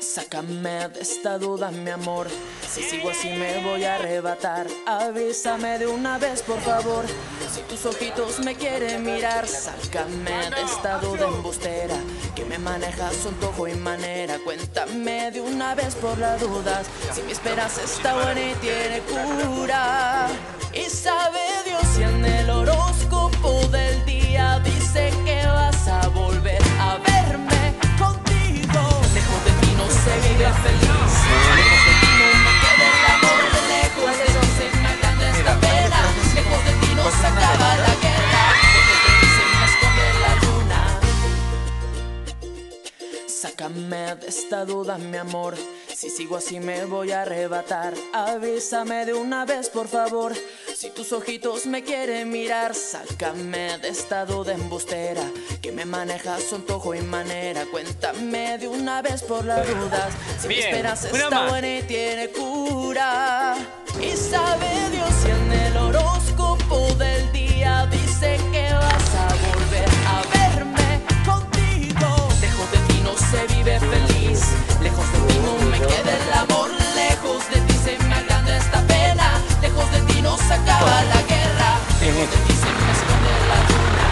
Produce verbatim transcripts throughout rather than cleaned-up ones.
Sácame de esta duda, mi amor. Si sigo así me voy a arrebatar. Avísame de una vez, por favor. Si tus ojitos me quieren mirar, sácame de esta duda embustera que me maneja su antojo y manera. Cuéntame de una vez por las dudas si mi esperanza está buena y tiene cura. Y sabe Dios si en el horóscopo del día dice que vas a volver a verme contigo. Lejos de ti no se vive feliz, lejos de ti no me queda el amor, de lejos de ti se me agranda esta pena, lejos de ti no se acaba la guerra, lejos de ti se me esconde la luna. Sácame de esta duda, mi amor. Si sigo así me voy a arrebatar. Avísame de una vez, por favor. Si tus ojitos me quieren mirar, sácame de esta duda embustera que me maneja su antojo y manera. Cuéntame de una vez por las dudas si mi esperanza está buena y tiene cura. Y sabe Dios si en el horóscopo del día dice que vas a volver a verme contigo. Lejos de ti no se vive feliz, lejos de ti no me queda el amor, lejos de ti se me agranda esta pena, lejos de ti no se acaba la guerra, lejos de ti se me esconde la luna.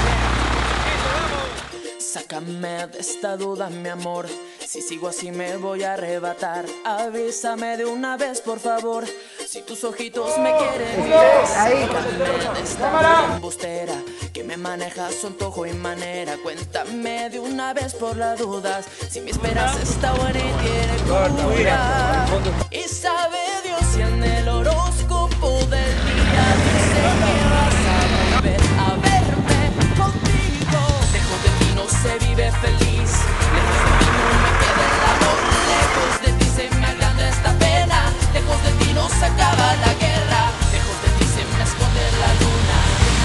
Sácame de esta duda, mi amor. Si sigo así me voy a arrebatar. Avísame de una vez, por favor. Si tus ojitos me quieren mirar, sácame de esta duda embustera que me maneja su antojo y manera. Cuéntame de una vez por las dudas si mi esperanza está buena y tiene cura. Y sabe Dios si en el horóscopo del día dice que vas a volver a verme contigo. Lejos de ti no se vive feliz, lejos de ti no me queda el amor, lejos de ti se me agranda esta pena, lejos de ti no se acaba la guerra, lejos de ti se me esconde la luna.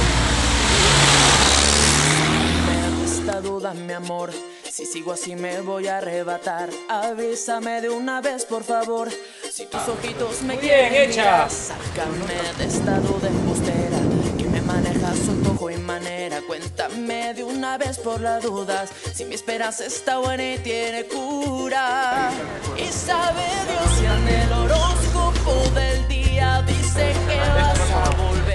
Sácame de esta duda, mi amor. Si sigo así me voy a arrebatar. Avísame de una vez, por favor. Si tus ojitos me quieren mirar, sácame de esta duda embustera que me maneja su antojo y manera. Cuéntame de una vez por las dudas si mi esperanza está buena y tiene cura. Y sabe Dios si en el horóscopo del día dice que vas a volver